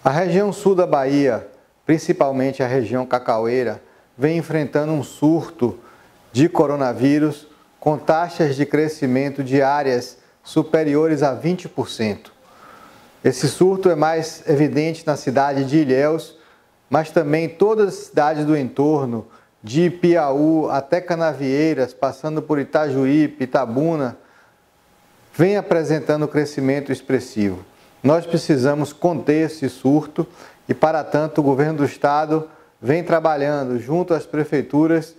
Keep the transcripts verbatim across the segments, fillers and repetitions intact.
A região sul da Bahia, principalmente a região cacaueira, vem enfrentando um surto de coronavírus com taxas de crescimento diárias superiores a vinte por cento. Esse surto é mais evidente na cidade de Ilhéus, mas também todas as cidades do entorno, de Piauí até Canavieiras, passando por Itajuípe, Itabuna, vem apresentando crescimento expressivo. Nós precisamos conter esse surto e, para tanto, o governo do estado vem trabalhando junto às prefeituras,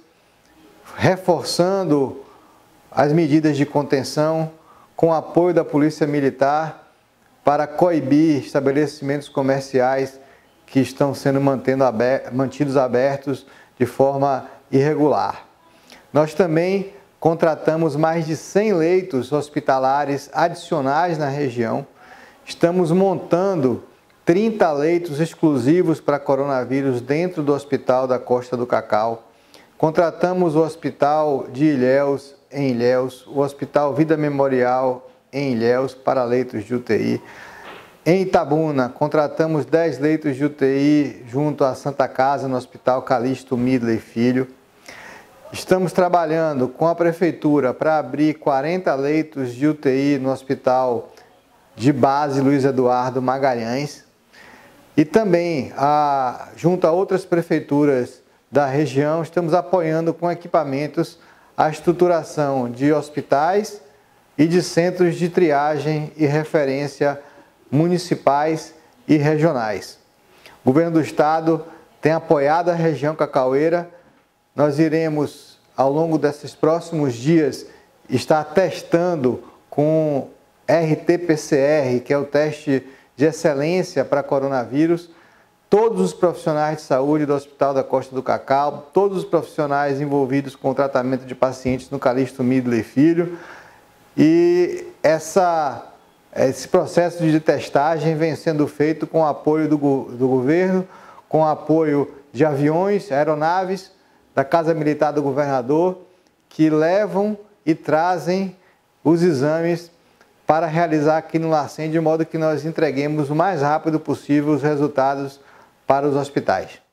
reforçando as medidas de contenção, com apoio da Polícia Militar, para coibir estabelecimentos comerciais que estão sendo mantidos abertos de forma irregular. Nós também contratamos mais de cem leitos hospitalares adicionais na região. Estamos montando trinta leitos exclusivos para coronavírus dentro do Hospital da Costa do Cacau. Contratamos o Hospital de Ilhéus, em Ilhéus, o Hospital Vida Memorial, em Ilhéus, para leitos de U T I. Em Itabuna, contratamos dez leitos de U T I junto à Santa Casa, no Hospital Calixto Midley Filho. Estamos trabalhando com a Prefeitura para abrir quarenta leitos de U T I no Hospital de Base Luiz Eduardo Magalhães. E também, a, junto a outras prefeituras da região, estamos apoiando com equipamentos a estruturação de hospitais e de centros de triagem e referência municipais e regionais. O governo do estado tem apoiado a região cacaueira. Nós iremos, ao longo desses próximos dias, estar testando com R T P C R, que é o teste de excelência para coronavírus, todos os profissionais de saúde do Hospital da Costa do Cacau, todos os profissionais envolvidos com o tratamento de pacientes no Calixto Midley Filho. E essa, esse processo de testagem vem sendo feito com o apoio do, do governo, com o apoio de aviões, aeronaves, da Casa Militar do Governador, que levam e trazem os exames para realizar aqui no LACEN, de modo que nós entreguemos o mais rápido possível os resultados para os hospitais.